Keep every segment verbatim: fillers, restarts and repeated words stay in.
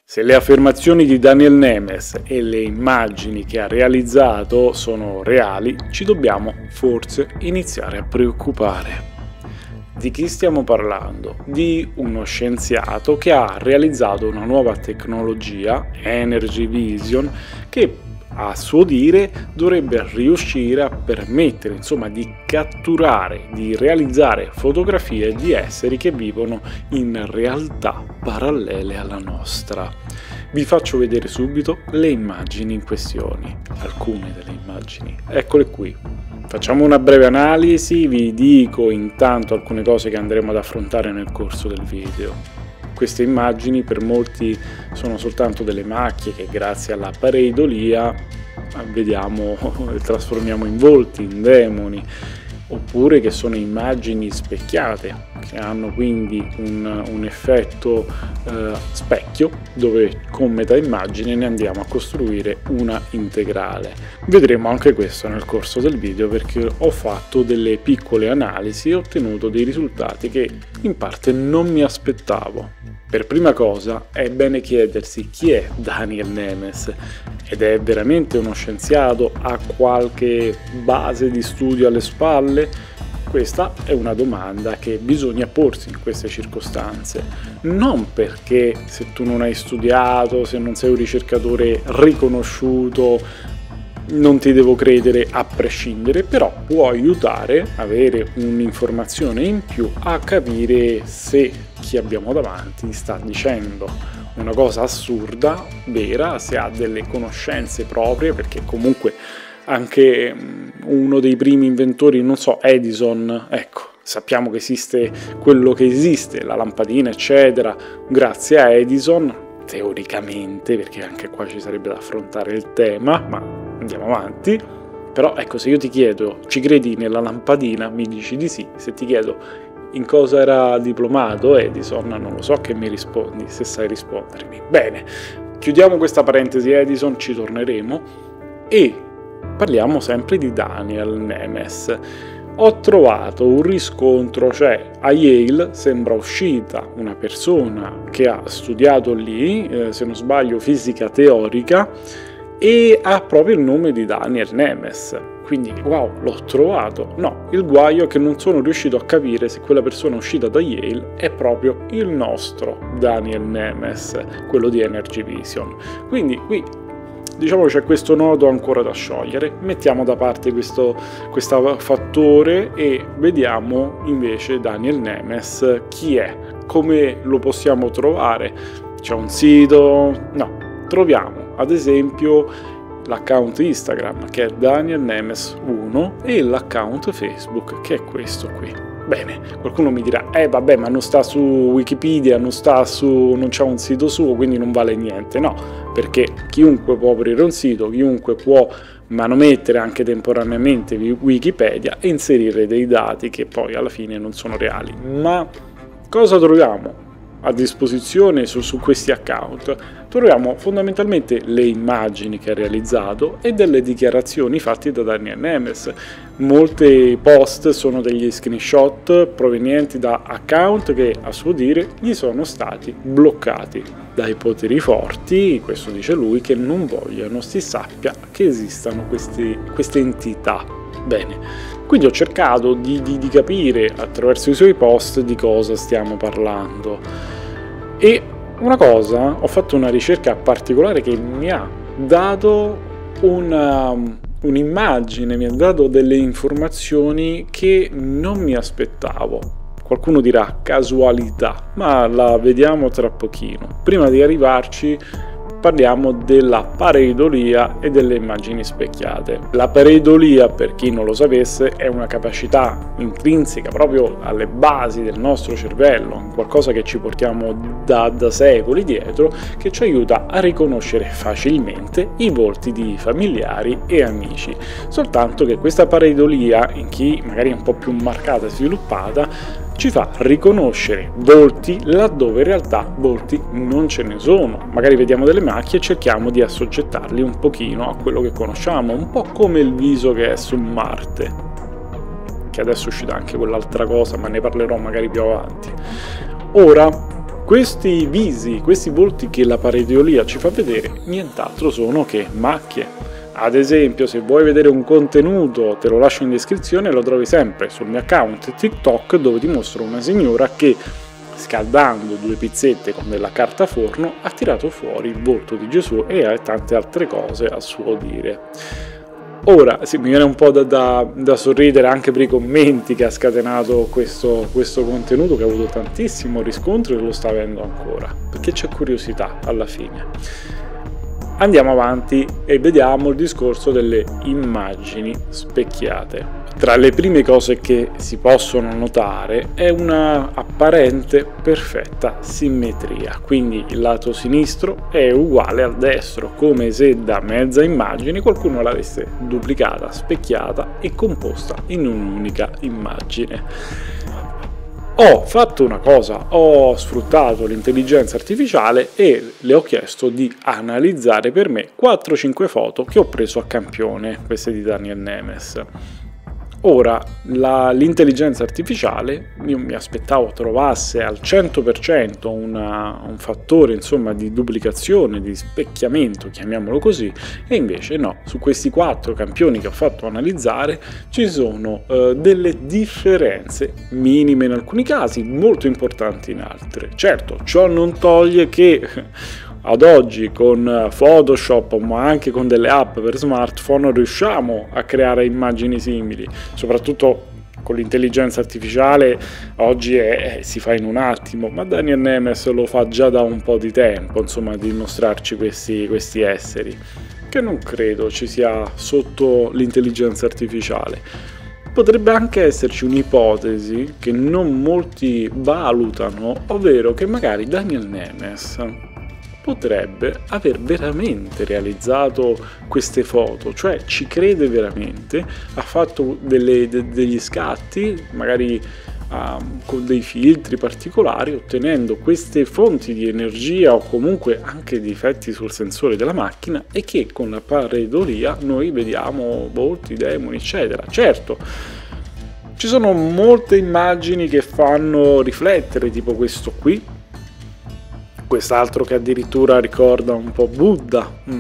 Se le affermazioni di Daniel Nemes e le immagini che ha realizzato sono reali, ci dobbiamo forse iniziare a preoccupare. Di chi stiamo parlando? Di uno scienziato che ha realizzato una nuova tecnologia, Energy Vision, che a suo dire dovrebbe riuscire a permettere, insomma, di catturare, di realizzare fotografie di esseri che vivono in realtà parallele alla nostra. Vi faccio vedere subito le immagini in questione, alcune delle immagini. Eccole qui. Facciamo una breve analisi, vi dico intanto alcune cose che andremo ad affrontare nel corso del video. Queste immagini per molti sono soltanto delle macchie che grazie alla pareidolia vediamo le trasformiamo in volti, in demoni, oppure che sono immagini specchiate, che hanno quindi un, un effetto eh, specchio, dove con metà immagine ne andiamo a costruire una integrale. Vedremo anche questo nel corso del video, perché ho fatto delle piccole analisi e ho ottenuto dei risultati che in parte non mi aspettavo. Per prima cosa è bene chiedersi chi è Daniel Nemes, ed è veramente uno scienziato? Ha qualche base di studio alle spalle? Questa è una domanda che bisogna porsi in queste circostanze, non perché se tu non hai studiato, se non sei un ricercatore riconosciuto, non ti devo credere a prescindere, però può aiutare avere un'informazione in più a capire se chi abbiamo davanti sta dicendo una cosa assurda, vera, se ha delle conoscenze proprie, perché comunque anche uno dei primi inventori, non so, Edison, ecco, sappiamo che esiste quello che esiste, la lampadina eccetera, grazie a Edison, teoricamente, perché anche qua ci sarebbe da affrontare il tema, ma andiamo avanti. Però ecco, se io ti chiedo, ci credi nella lampadina? Mi dici di sì. Se ti chiedo in cosa era diplomato Edison, non lo so che mi rispondi, se sai rispondermi. Bene, chiudiamo questa parentesi Edison, ci torneremo e parliamo sempre di Daniel Nemes. Ho trovato un riscontro, cioè a Yale sembra uscita una persona che ha studiato lì, eh, se non sbaglio fisica teorica, e ha proprio il nome di Daniel Nemes. Quindi wow, l'ho trovato. No, il guaio è che non sono riuscito a capire se quella persona uscita da Yale è proprio il nostro Daniel Nemes, quello di Energy Vision. Quindi qui diciamo c'è questo nodo ancora da sciogliere, mettiamo da parte questo, questo fattore e vediamo invece Daniel Nemes chi è, come lo possiamo trovare. C'è un sito? No, troviamo ad esempio l'account Instagram che è Daniel Nemes uno e l'account Facebook che è questo qui. Bene, qualcuno mi dirà, eh vabbè, ma non sta su Wikipedia, non sta su, non c'ha un sito suo, quindi non vale niente. No, perché chiunque può aprire un sito, chiunque può manomettere anche temporaneamente Wikipedia e inserire dei dati che poi alla fine non sono reali. Ma cosa troviamo a disposizione su, su questi account? Troviamo fondamentalmente le immagini che ha realizzato e delle dichiarazioni fatte da Daniel Nemes. Molti post sono degli screenshot provenienti da account che a suo dire gli sono stati bloccati dai poteri forti, questo dice lui, che non vogliono si sappia che esistano questi, queste entità. Bene, quindi ho cercato di, di, di capire attraverso i suoi post di cosa stiamo parlando. E una cosa, ho fatto una ricerca particolare che mi ha dato una, un'immagine, mi ha dato delle informazioni che non mi aspettavo. Qualcuno dirà casualità, ma la vediamo tra pochino. Prima di arrivarci parliamo della pareidolia e delle immagini specchiate. La pareidolia, per chi non lo sapesse, è una capacità intrinseca proprio alle basi del nostro cervello, qualcosa che ci portiamo da, da secoli dietro, che ci aiuta a riconoscere facilmente i volti di familiari e amici. Soltanto che questa pareidolia, in chi magari è un po' più marcata e sviluppata, ci fa riconoscere volti laddove in realtà volti non ce ne sono. Magari vediamo delle macchie e cerchiamo di assoggettarli un pochino a quello che conosciamo, un po' come il viso che è su Marte, che adesso è uscita anche quell'altra cosa, ma ne parlerò magari più avanti. Ora Questi visi, questi volti che la pareidolia ci fa vedere, nient'altro sono che macchie. Ad esempio, se vuoi vedere un contenuto, te lo lascio in descrizione, lo trovi sempre sul mio account TikTok, dove ti mostro una signora che, scaldando due pizzette con della carta forno, ha tirato fuori il volto di Gesù e ha tante altre cose a suo dire. Ora, sì, mi viene un po' da, da, da sorridere anche per i commenti che ha scatenato questo, questo contenuto, che ha avuto tantissimo riscontro e lo sta avendo ancora, perché c'è curiosità alla fine. Andiamo avanti e vediamo il discorso delle immagini specchiate. Tra le prime cose che si possono notare è una apparente perfetta simmetria, quindi il lato sinistro è uguale al destro, come se da mezza immagine qualcuno l'avesse duplicata, specchiata e composta in un'unica immagine. Ho fatto una cosa, ho sfruttato l'intelligenza artificiale e le ho chiesto di analizzare per me quattro cinque foto che ho preso a campione, queste di Daniel Nemes. Ora, la, l'intelligenza artificiale, io mi aspettavo trovasse al cento per cento una, un fattore insomma di duplicazione, di specchiamento, chiamiamolo così, e invece no, su questi quattro campioni che ho fatto analizzare ci sono eh, delle differenze minime in alcuni casi, molto importanti in altri. Certo, ciò non toglie che ad oggi con Photoshop, ma anche con delle app per smartphone, riusciamo a creare immagini simili, soprattutto con l'intelligenza artificiale. Oggi è, si fa in un attimo, ma Daniel Nemes lo fa già da un po' di tempo, insomma, di mostrarci questi, questi esseri, che non credo ci sia sotto l'intelligenza artificiale. Potrebbe anche esserci un'ipotesi che non molti valutano, ovvero che magari Daniel Nemes potrebbe aver veramente realizzato queste foto, cioè ci crede veramente, ha fatto delle, de, degli scatti, magari um, con dei filtri particolari, ottenendo queste fonti di energia o comunque anche di effetti sul sensore della macchina, e che con la pareidolia noi vediamo volti, demoni, eccetera. Certo, ci sono molte immagini che fanno riflettere, tipo questo qui, quest'altro che addirittura ricorda un po' Buddha. Mm.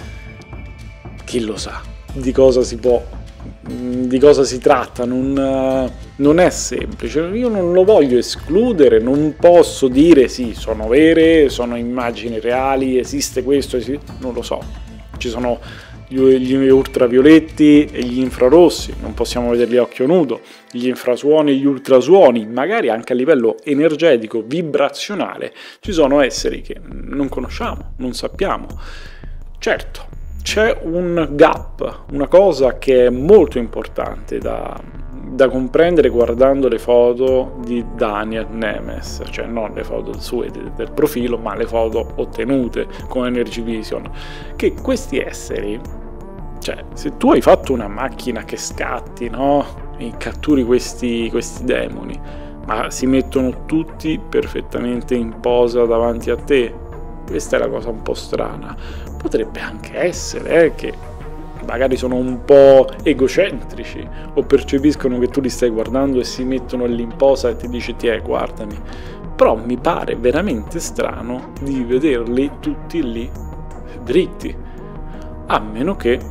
Chi lo sa di cosa si può, di cosa si tratta, non, uh, non è semplice. Io non lo voglio escludere, non posso dire sì, sono vere, sono immagini reali, esiste questo, esiste... non lo so. Ci sono gli ultravioletti e gli infrarossi, non possiamo vederli a occhio nudo, gli infrasuoni e gli ultrasuoni, magari anche a livello energetico, vibrazionale, ci sono esseri che non conosciamo, non sappiamo. Certo, c'è un gap, una cosa che è molto importante da, da comprendere guardando le foto di Daniel Nemes, cioè non le foto sue del profilo, ma le foto ottenute con Energy Vision, che questi esseri, cioè se tu hai fatto una macchina che scatti, no? E catturi questi, questi demoni, ma si mettono tutti perfettamente in posa davanti a te, questa è la cosa un po' strana. Potrebbe anche essere eh, che magari sono un po' egocentrici o percepiscono che tu li stai guardando e si mettono lì in posa e ti dici ti è guardami, però mi pare veramente strano di vederli tutti lì dritti, a meno che,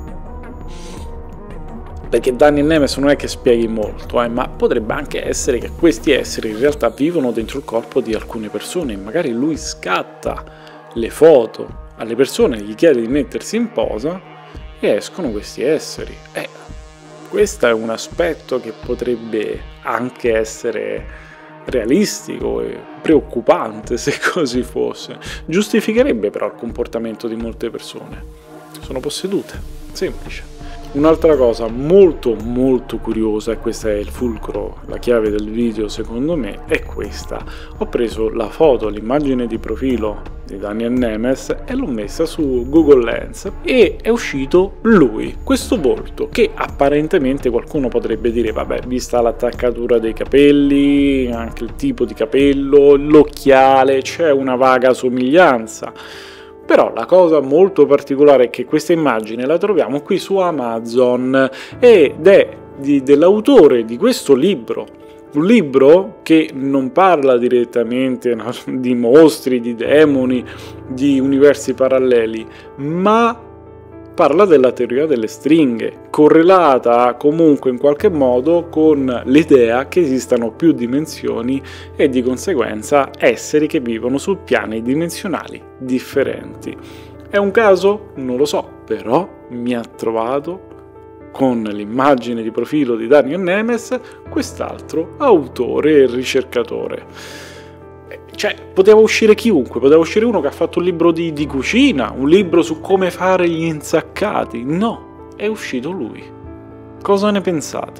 perché Daniel Nemes non è che spieghi molto, eh, ma potrebbe anche essere che questi esseri in realtà vivono dentro il corpo di alcune persone, magari lui scatta le foto alle persone, gli chiede di mettersi in posa e escono questi esseri. Eh, questo è un aspetto che potrebbe anche essere realistico e preoccupante, se così fosse. Giustificherebbe però il comportamento di molte persone. Sono possedute, semplice. Un'altra cosa molto molto curiosa, e questa è il fulcro, la chiave del video secondo me, è questa. Ho preso la foto, l'immagine di profilo di Daniel Nemes e l'ho messa su Google Lens e è uscito lui, questo volto, che apparentemente qualcuno potrebbe dire vabbè, vista l'attaccatura dei capelli, anche il tipo di capello, l'occhiale, c'è una vaga somiglianza. Però la cosa molto particolare è che questa immagine la troviamo qui su Amazon ed è di, dell'autore di questo libro Un libro che non parla direttamente no, di mostri, di demoni, di universi paralleli, ma parla della teoria delle stringhe, correlata comunque in qualche modo con l'idea che esistano più dimensioni e di conseguenza esseri che vivono su piani dimensionali differenti. È un caso? Non lo so, però mi ha trovato con l'immagine di profilo di Daniel Nemes quest'altro autore e ricercatore. Cioè, poteva uscire chiunque, poteva uscire uno che ha fatto un libro di, di cucina, un libro su come fare gli insaccati. No, è uscito lui. Cosa ne pensate?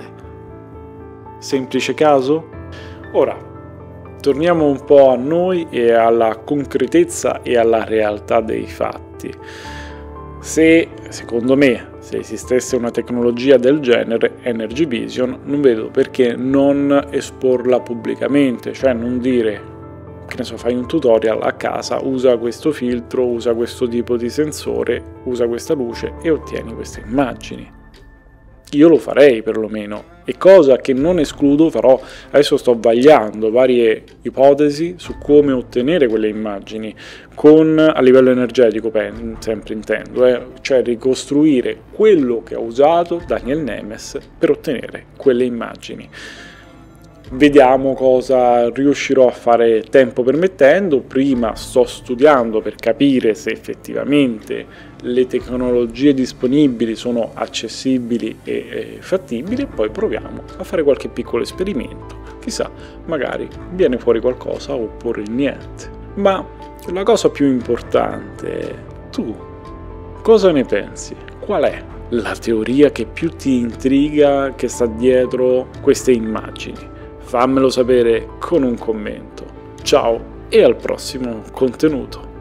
Semplice caso? Ora, torniamo un po' a noi e alla concretezza e alla realtà dei fatti. Se, secondo me, se esistesse una tecnologia del genere, Energy Vision, non vedo perché non esporla pubblicamente, cioè non dire, che ne so, fai un tutorial a casa, usa questo filtro, usa questo tipo di sensore, usa questa luce e ottieni queste immagini. Io lo farei perlomeno, e cosa che non escludo farò. Adesso sto vagliando varie ipotesi su come ottenere quelle immagini, con a livello energetico, sempre intendo, eh, cioè ricostruire quello che ha usato Daniel Nemes per ottenere quelle immagini. Vediamo cosa riuscirò a fare tempo permettendo. Prima sto studiando per capire se effettivamente le tecnologie disponibili sono accessibili e, e fattibili, e poi proviamo a fare qualche piccolo esperimento. Chissà, magari viene fuori qualcosa oppure niente. Ma la cosa più importante è: tu cosa ne pensi? Qual è la teoria che più ti intriga, che sta dietro queste immagini? Fammelo sapere con un commento. Ciao e al prossimo contenuto.